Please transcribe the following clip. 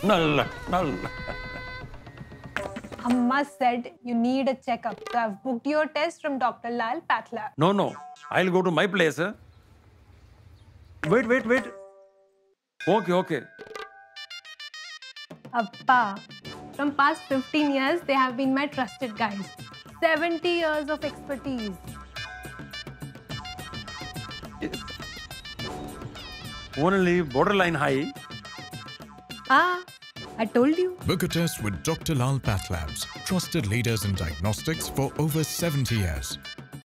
Null, null. Amma said you need a checkup, so I've booked your test from Dr. Lal Path Lab. No. I'll go to my place. Wait. Okay. Appa, from past 15 years, they have been my trusted guides. 70 years of expertise. Only borderline high. I told you. Book a test with Dr. Lal Path Labs, trusted leaders in diagnostics for over 70 years.